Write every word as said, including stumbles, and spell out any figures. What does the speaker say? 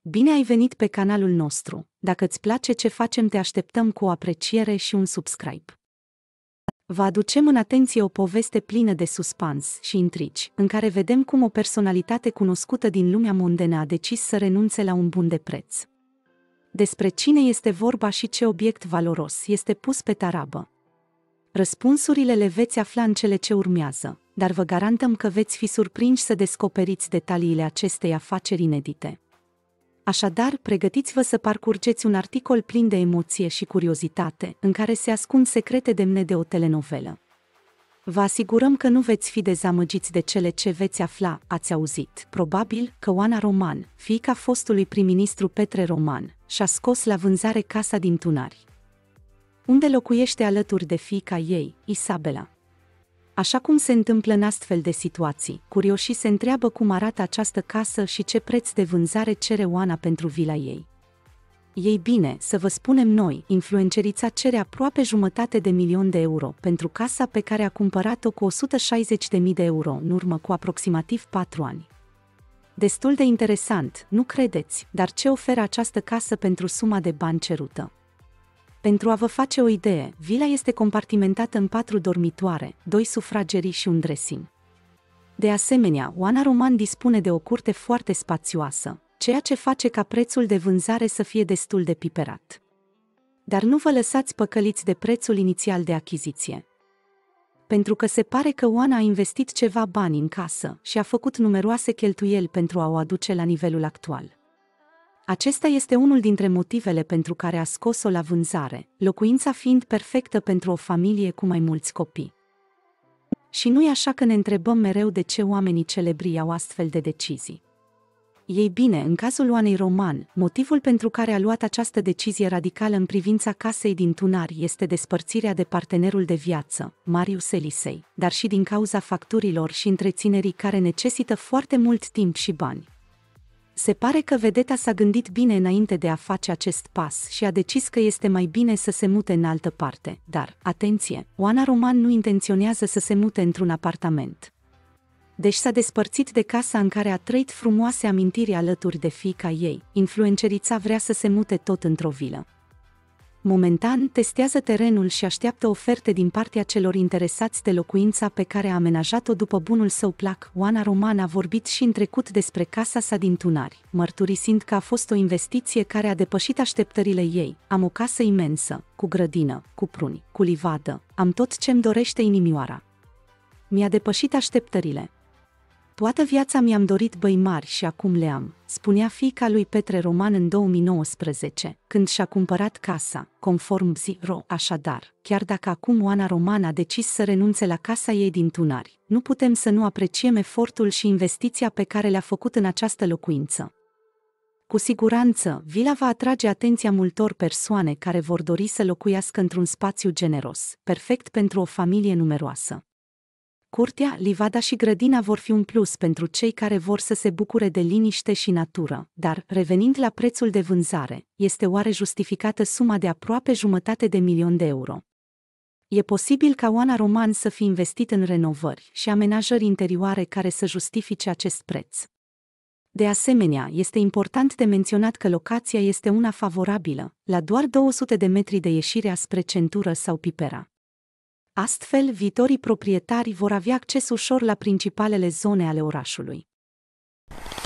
Bine ai venit pe canalul nostru. Dacă îți place ce facem, te așteptăm cu o apreciere și un subscribe. Vă aducem în atenție o poveste plină de suspans și intrigi, în care vedem cum o personalitate cunoscută din lumea mondenă a decis să renunțe la un bun de preț. Despre cine este vorba și ce obiect valoros este pus pe tarabă? Răspunsurile le veți afla în cele ce urmează, dar vă garantăm că veți fi surprinși să descoperiți detaliile acestei afaceri inedite. Așadar, pregătiți-vă să parcurgeți un articol plin de emoție și curiozitate, în care se ascund secrete demne de o telenovelă. Vă asigurăm că nu veți fi dezamăgiți de cele ce veți afla. Ați auzit, probabil, că Oana Roman, fiica fostului prim-ministru Petre Roman, și-a scos la vânzare casa din Tunari, unde locuiește alături de fiica ei, Isabela. Așa cum se întâmplă în astfel de situații, curioșii se întreabă cum arată această casă și ce preț de vânzare cere Oana pentru vila ei. Ei bine, să vă spunem noi, influencerița cere aproape jumătate de milion de euro pentru casa pe care a cumpărat-o cu o sută șaizeci de mii de euro în urmă cu aproximativ patru ani. Destul de interesant, nu credeți, dar ce oferă această casă pentru suma de bani cerută? Pentru a vă face o idee, vila este compartimentată în patru dormitoare, doi sufragerii și un dressing. De asemenea, Oana Roman dispune de o curte foarte spațioasă, ceea ce face ca prețul de vânzare să fie destul de piperat. Dar nu vă lăsați păcăliți de prețul inițial de achiziție. Pentru că se pare că Oana a investit ceva bani în casă și a făcut numeroase cheltuieli pentru a o aduce la nivelul actual. Acesta este unul dintre motivele pentru care a scos-o la vânzare, locuința fiind perfectă pentru o familie cu mai mulți copii. Și nu e așa că ne întrebăm mereu de ce oamenii celebri iau astfel de decizii. Ei bine, în cazul Oanei Roman, motivul pentru care a luat această decizie radicală în privința casei din Tunari este despărțirea de partenerul de viață, Marius Elisei, dar și din cauza facturilor și întreținerii care necesită foarte mult timp și bani. Se pare că vedeta s-a gândit bine înainte de a face acest pas și a decis că este mai bine să se mute în altă parte, dar, atenție, Oana Roman nu intenționează să se mute într-un apartament. Deci s-a despărțit de casa în care a trăit frumoase amintiri alături de fiica ei. Influencerița vrea să se mute tot într-o vilă. Momentan, testează terenul și așteaptă oferte din partea celor interesați de locuința pe care a amenajat-o după bunul său plac. Oana Roman a vorbit și în trecut despre casa sa din Tunari, mărturisind că a fost o investiție care a depășit așteptările ei. Am o casă imensă, cu grădină, cu pruni, cu livadă, am tot ce-mi dorește inimioara. Mi-a depășit așteptările. Toată viața mi-am dorit băi mari și acum le am, spunea fiica lui Petre Roman în două mii nouăsprezece, când și-a cumpărat casa, conform Zero. Așadar, chiar dacă acum Oana Roman a decis să renunțe la casa ei din Tunari, nu putem să nu apreciem efortul și investiția pe care le-a făcut în această locuință. Cu siguranță, vila va atrage atenția multor persoane care vor dori să locuiască într-un spațiu generos, perfect pentru o familie numeroasă. Curtea, livada și grădina vor fi un plus pentru cei care vor să se bucure de liniște și natură, dar, revenind la prețul de vânzare, este oare justificată suma de aproape jumătate de milion de euro? E posibil ca Oana Roman să fi investit în renovări și amenajări interioare care să justifice acest preț. De asemenea, este important de menționat că locația este una favorabilă, la doar două sute de metri de ieșire spre centură sau Pipera. Astfel, viitorii proprietari vor avea acces ușor la principalele zone ale orașului.